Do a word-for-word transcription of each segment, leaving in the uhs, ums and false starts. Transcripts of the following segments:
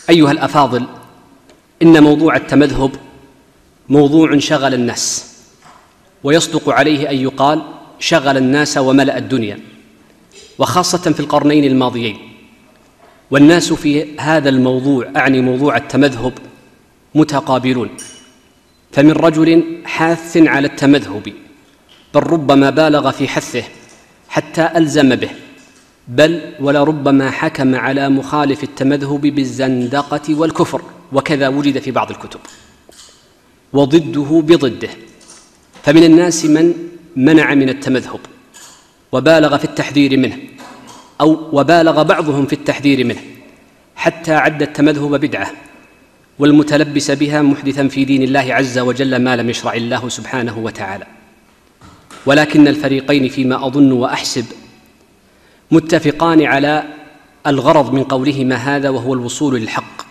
أيها الأفاضل، إن موضوع التمذهب موضوع شغل الناس، ويصدق عليه أن يقال شغل الناس وملأ الدنيا، وخاصة في القرنين الماضيين. والناس في هذا الموضوع، أعني موضوع التمذهب، متقابلون، فمن رجل حاث على التمذهب بل ربما بالغ في حثه حتى ألزم به، بل ولربما حكم على مخالف التمذهب بالزندقة والكفر، وكذا وجد في بعض الكتب، وضده بضده. فمن الناس من منع من التمذهب وبالغ في التحذير منه، أو وبالغ بعضهم في التحذير منه حتى عد التمذهب بدعة والمتلبس بها محدثا في دين الله عز وجل ما لم يشرع الله سبحانه وتعالى. ولكن الفريقين فيما أظن وأحسب متفقان على الغرض من قولهما هذا، وهو الوصول للحق،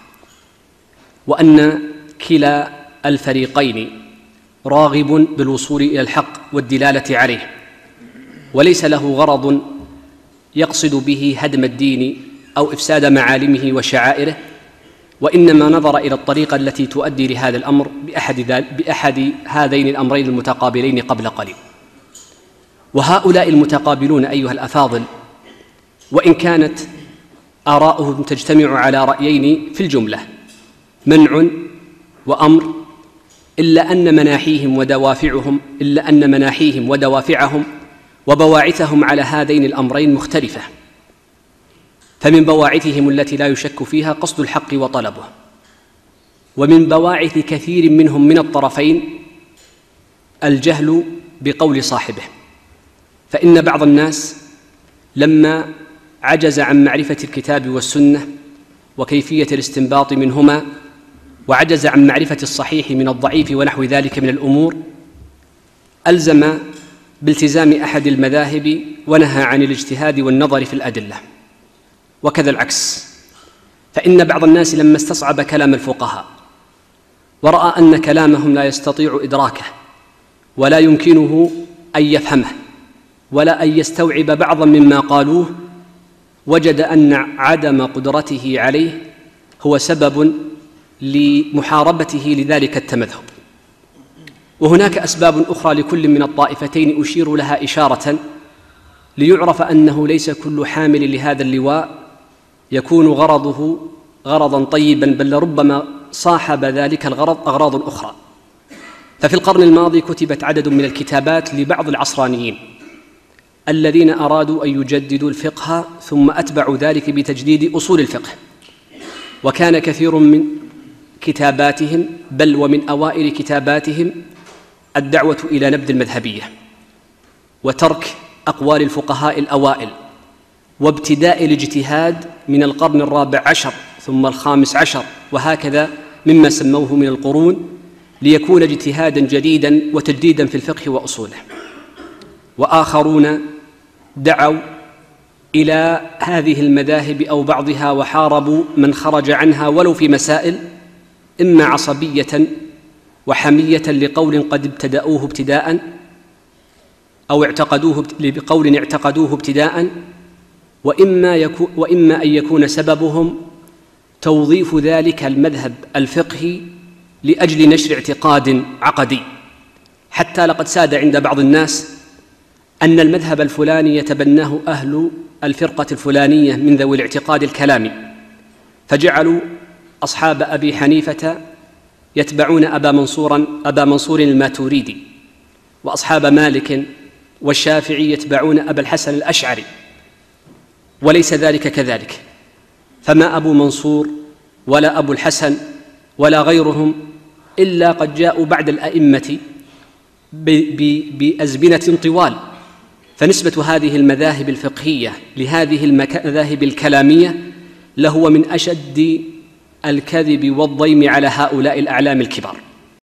وأن كلا الفريقين راغب بالوصول إلى الحق والدلالة عليه، وليس له غرض يقصد به هدم الدين أو إفساد معالمه وشعائره، وإنما نظر إلى الطريقة التي تؤدي لهذا الأمر بأحد, بأحد هذين الأمرين المتقابلين قبل قليل. وهؤلاء المتقابلون أيها الأفاضل، وإن كانت آراؤهم تجتمع على رأيين في الجملة، منع وأمر، إلا أن مناحيهم ودوافعهم إلا أن مناحيهم ودوافعهم وبواعثهم على هذين الأمرين مختلفة. فمن بواعثهم التي لا يشك فيها قصد الحق وطلبه، ومن بواعث كثير منهم من الطرفين الجهل بقول صاحبه. فإن بعض الناس لما عجز عن معرفة الكتاب والسنة وكيفية الاستنباط منهما، وعجز عن معرفة الصحيح من الضعيف ونحو ذلك من الأمور، ألزم بالتزام أحد المذاهب ونهى عن الاجتهاد والنظر في الأدلة. وكذا العكس، فإن بعض الناس لما استصعب كلام الفقهاء ورأى أن كلامهم لا يستطيع إدراكه ولا يمكنه أن يفهمه ولا أن يستوعب بعضا مما قالوه، وجد أن عدم قدرته عليه هو سبب لمحاربته لذلك التمذهب. وهناك أسباب أخرى لكل من الطائفتين أشير لها إشارة ليعرف أنه ليس كل حامل لهذا اللواء يكون غرضه غرضا طيبا، بل ربما صاحب ذلك الغرض أغراض أخرى. ففي القرن الماضي كتبت عدد من الكتابات لبعض العصرانيين الذين أرادوا أن يجددوا الفقه، ثم أتبعوا ذلك بتجديد أصول الفقه. وكان كثير من كتاباتهم، بل ومن أوائل كتاباتهم، الدعوة إلى نبذ المذهبية وترك أقوال الفقهاء الأوائل، وابتداء الاجتهاد من القرن الرابع عشر ثم الخامس عشر وهكذا مما سموه من القرون، ليكون اجتهادا جديدا وتجديدا في الفقه وأصوله. وآخرون دعوا إلى هذه المذاهب أو بعضها وحاربوا من خرج عنها ولو في مسائل إما عصبية وحمية لقول قد ابتدأوه ابتداء، أو اعتقدوه بقول اعتقدوه ابتداء، وإما, يكو وإما أن يكون سببهم توظيف ذلك المذهب الفقهي لأجل نشر اعتقاد عقدي. حتى لقد ساد عند بعض الناس أن المذهب الفلاني يتبناه أهل الفرقة الفلانية من ذوي الاعتقاد الكلامي، فجعلوا أصحاب أبي حنيفة يتبعون أبا منصور أبا منصور الماتوريدي، وأصحاب مالك والشافعي يتبعون أبا الحسن الأشعري، وليس ذلك كذلك. فما أبو منصور ولا أبو الحسن ولا غيرهم إلا قد جاءوا بعد الأئمة بأزمنة طوال، فنسبة هذه المذاهب الفقهية لهذه المذاهب الكلامية لهو من أشد الكذب والضيم على هؤلاء الأعلام الكبار.